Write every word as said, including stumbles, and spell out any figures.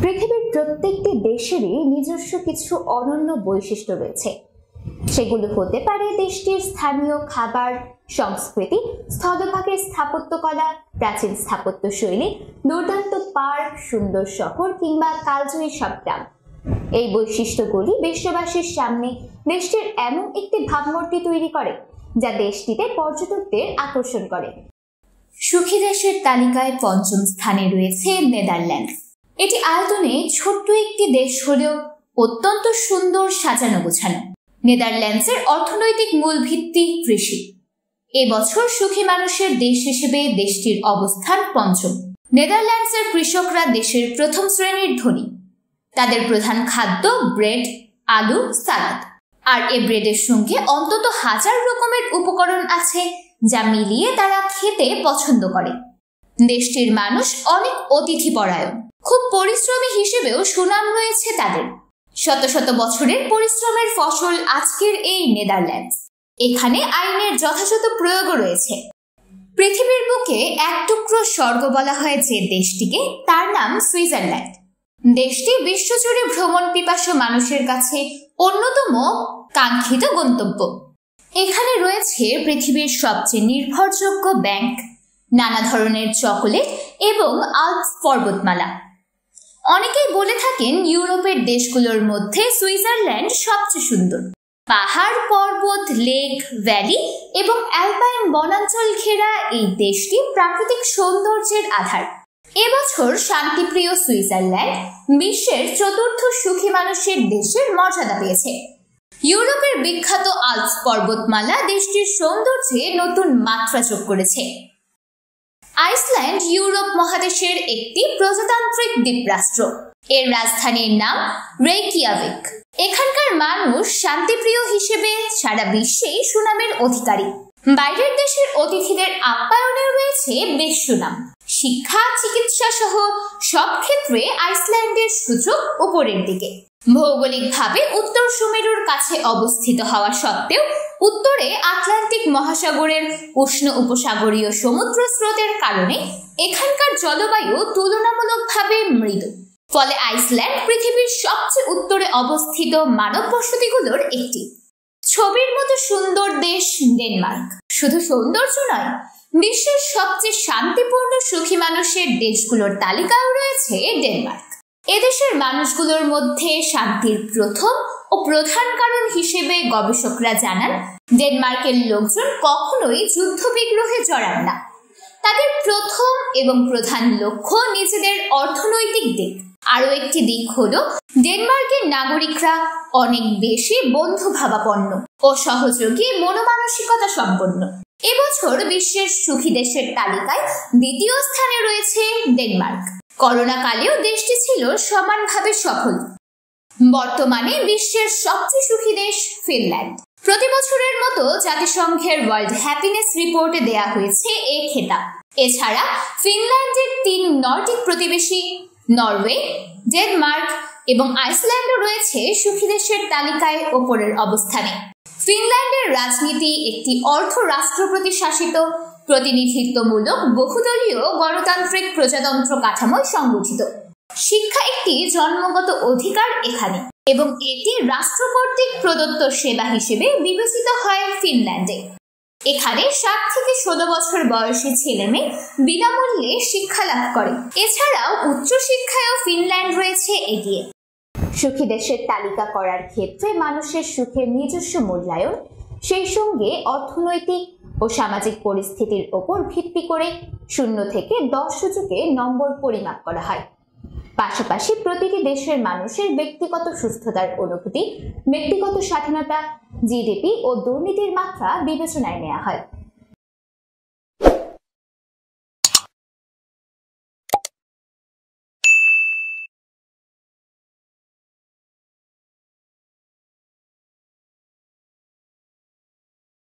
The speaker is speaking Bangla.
পৃথিবীর প্রত্যেকটি দেশেরই নিজস্ব কিছু অনন্য বৈশিষ্ট্য রয়েছে। সেগুলো হতে পারে দেশটির স্থানীয় খাবার, সংস্কৃতি, স্থলভাগের স্থাপত্যকলা, প্রাচীন স্থাপত্য শৈলী, দুর্দান্ত পার্ক, সুন্দর শহর কিংবা কালজয়ী সব গ্রাম। এই বৈশিষ্ট্যগুলি বিশ্ববাসীর সামনে দেশটির এমন একটি ভাবমূর্তি তৈরি করে যা দেশটিতে পর্যটকদের আকর্ষণ করে। সুখী দেশের তালিকায় পঞ্চম স্থানে রয়েছে নেদারল্যান্ডস। এটি আয়তনে ছোট্ট একটি দেশ হলেও অত্যন্ত সুন্দর, সাজানো গোছানো। নেদারল্যান্ডসের অর্থনৈতিক মূল ভিত্তি কৃষি। এবছর সুখী মানুষের দেশ হিসেবে দেশটির অবস্থান পঞ্চম। নেদারল্যান্ডসের কৃষকরা দেশের প্রথম শ্রেণীর ধনী। তাদের প্রধান খাদ্য ব্রেড, আলু, সালাদ। আর এ ব্রেডের সঙ্গে অন্তত হাজার রকমের উপকরণ আছে যা মিলিয়ে তারা খেতে পছন্দ করে। দেশটির মানুষ অনেক অতিথিপরায়ণ। খুব পরিশ্রমী হিসেবেও সুনাম রয়েছে তাদের। শত শত বছরের পরিশ্রমের ফসল আজকের এই নেদারল্যান্ডস। এখানে আইনের যথাযথ প্রয়োগও রয়েছে। পৃথিবীর বুকে এক টুকরো স্বর্গ বলা হয় যে দেশটিকে, তার নাম সুইজারল্যান্ড। দেশটি বিশ্বজুড়ে ভ্রমণ পিপাসু মানুষের কাছে অন্যতম কাঙ্ক্ষিত গন্তব্য। এখানে রয়েছে পৃথিবীর সবচেয়ে নির্ভরযোগ্য ব্যাংক, নানা ধরনের চকোলেট এবং আল্পস পর্বতমালা। অনেকেই বলে থাকেন ইউরোপের দেশগুলোর মধ্যে সুইজারল্যান্ড সবচেয়ে সুন্দর। পাহাড়, পর্বত, লেক, ভ্যালি এবং অ্যালপাইন বনাঞ্চল ঘেরা এই দেশটি প্রাকৃতিক সৌন্দর্যের আধার। এবছর শান্তিপ্রিয় সুইজারল্যান্ড বিশ্বের চতুর্থ সুখী মানুষের দেশের মর্যাদা পেয়েছে। ইউরোপের বিখ্যাত আল্পস পর্বতমালা দেশটির সৌন্দর্যে নতুন মাত্রা যোগ করেছে। আইসল্যান্ড ইউরোপ মহাদেশের একটি প্রজাতান্ত্রিক দ্বীপরাষ্ট্র। এর রাজধানীর নাম রেইকিয়াভিক। এখানকার মানুষ শান্তিপ্রিয় হিসেবে সারা বিশ্বেই সুনামের অধিকারী। বাইরের দেশের অতিথিদের আপ্যায়নেও রয়েছে বেশ সুনাম। শিক্ষা, চিকিৎসা সহ সব ক্ষেত্রে আইসল্যান্ডের সূচক উপরের দিকে। ভৌগোলিকভাবে উত্তর সুমেরুর কাছে অবস্থিত হওয়া সত্ত্বেও উত্তরে আটলান্টিক মহাসাগরের উষ্ণ উপসাগরীয় সমুদ্র স্রোতের কারণে এখানকার জলবায়ু তুলনামূলকভাবে মৃদু। ফলে আইসল্যান্ড পৃথিবীর সবচেয়ে উত্তরে অবস্থিত মানব বসতিগুলোর একটি। ছবির মতো সুন্দর দেশ ডেনমার্ক শুধু সৌন্দর্য নয়, বিশ্বের সবচেয়ে শান্তিপূর্ণ সুখী মানুষের দেশগুলোর তালিকাও রয়েছে ডেনমার্ক। এদেশের মানুষগুলোর মধ্যে শান্তির প্রথম ও প্রধান কারণ হিসেবে গবেষকরা জানান, ডেনমার্কের লোকজন কখনোই যুদ্ধ বিগ্রহে জড়ান না। তাদের প্রথম এবং প্রধান লক্ষ্য নিজেদের অর্থনৈতিক দিক। আরও একটি দিক হলো ডেনমার্কের নাগরিকরা অনেক বেশি বন্ধুভাবাপন্ন ও সহযোগী মনোমানসিকতা সম্পন্ন। এবছর বিশ্বের সুখী দেশের তালিকায় দ্বিতীয় স্থানে রয়েছে ডেনমার্ক। করোনা কালেও দেশটি ছিল সমানভাবে সফল। বর্তমানে বিশ্বের সবচেয়ে সুখী দেশ ফিনল্যান্ড। প্রতি বছরের মতো জাতিসংঘের ওয়ার্ল্ড হ্যাপিনেস রিপোর্টে দেয়া হয়েছে এই খেতাব। এছাড়া ফিনল্যান্ডের তিন নর্ডিক প্রতিবেশী নরওয়ে, ডেনমার্ক এবং আইসল্যান্ডও রয়েছে সুখী দেশের তালিকায় ওপরের অবস্থানে। ফিনল্যান্ডের রাজনীতি একটি অর্ধ রাষ্ট্রপতি শাসিত, প্রতিনিধিত্বমূলক, বহুদলীয় গণতান্ত্রিক প্রজাতন্ত্র কাঠামোয় সংগঠিত। শিক্ষা একটি জন্মগত অধিকার এখানে, এবং এটি রাষ্ট্র কর্তৃক প্রদত্ত সেবা হিসেবে বিবেচিত হয় ফিনল্যান্ডে। এখানে সাত থেকে ষোলো বছর বয়সী ছেলে মেয়ে বিনামূল্যে শিক্ষা লাভ করে। এছাড়াও উচ্চশিক্ষায়ও ফিনল্যান্ড রয়েছে এগিয়ে। সুখী দেশের তালিকা করার ক্ষেত্রে মানুষের সুখের নিজস্ব মূল্যায়ন, সেই সঙ্গে অর্থনৈতিক ও সামাজিক পরিস্থিতির ওপর ভিত্তি করে শূন্য থেকে দশ সূচকে নম্বর পরিমাপ করা হয়। পাশাপাশি প্রতিটি দেশের মানুষের ব্যক্তিগত সুস্থতার অনুভূতি, ব্যক্তিগত স্বাধীনতা, জিডিপি ও দুর্নীতির মাত্রা বিবেচনায় নেওয়া হয়।